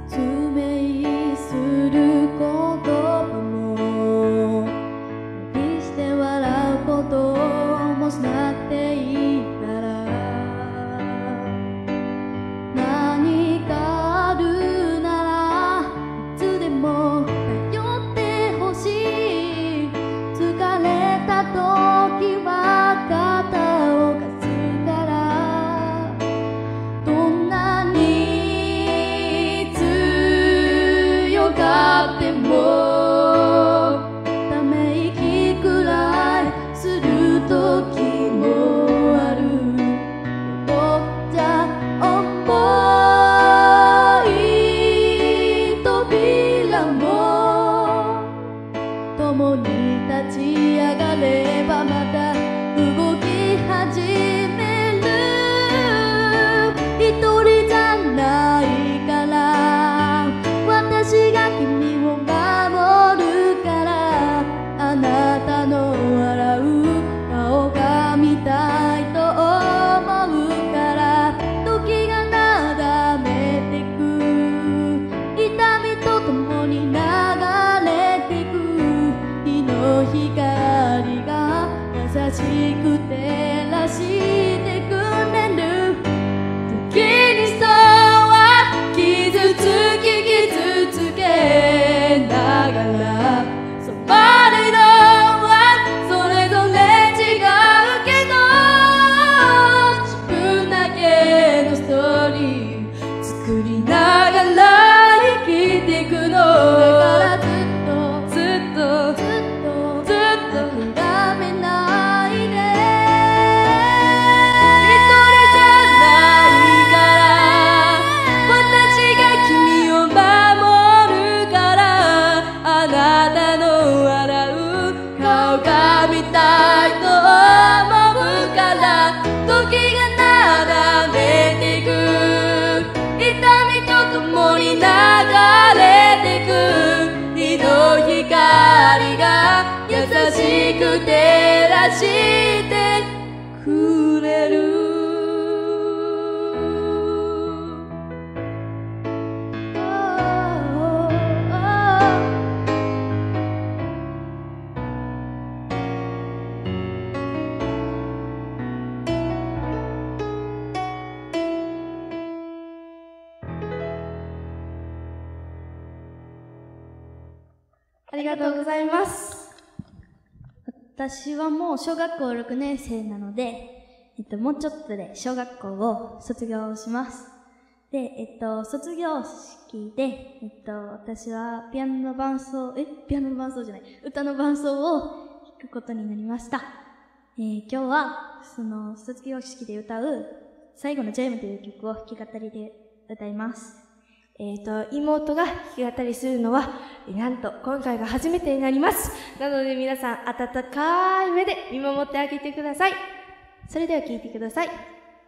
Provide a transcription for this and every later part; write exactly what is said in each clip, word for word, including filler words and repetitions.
ありがとうございます。私はもう小学校ろくねん生なので、えっと、もうちょっとで小学校を卒業します。で、えっと、卒業式で、えっと、私はピアノの伴奏、えピアノの伴奏じゃない、歌の伴奏を弾くことになりました。えー、今日は、その、卒業式で歌う、最後のジャイムという曲を弾き語りで歌います。 えっと、妹が弾き語りするのは、なんと今回が初めてになります。なので皆さん、温かい目で見守ってあげてください。それでは聴いてください。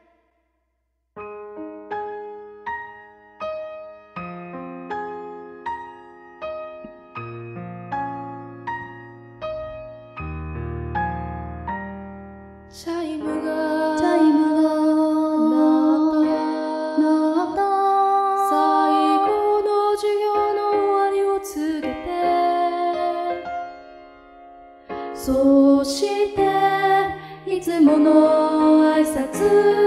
チャイムが、チャイムが鳴った、最後の授業の終わりを告げて、そしていつもの挨拶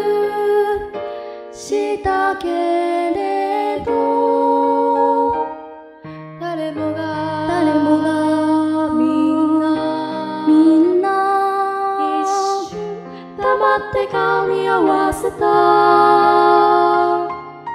したけれど、誰もが、誰もがみんな、みんな一瞬黙って顔に合わせた。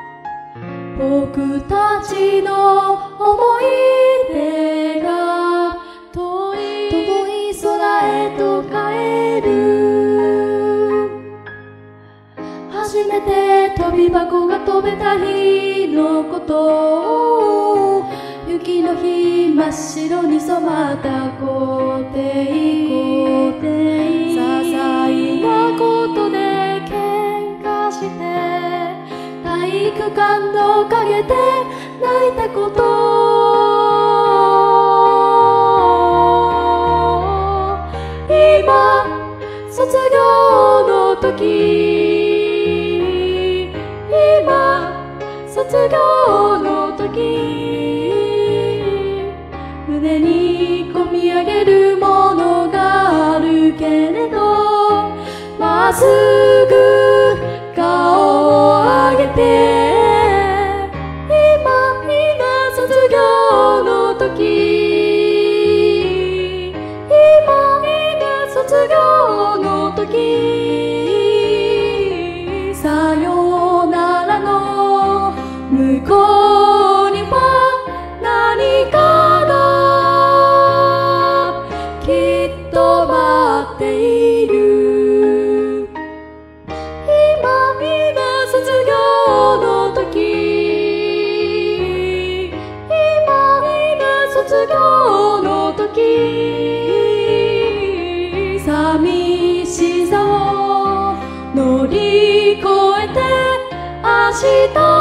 僕たちの思い出が遠い遠い空へと帰る。初めて飛び箱が飛べた日のことを、雪の日真っ白に染まった校庭、些細なことで喧嘩して体育館の陰で泣いたこと、今卒業の時、今卒卒業の時胸にこみ上げるものがあるけれどまっすぐ顔を上げて今今卒業の時今今卒業の時さよならの向こうには何かがきっと待っている今今卒業の時今今卒業の時寂しさを乗り越えて明日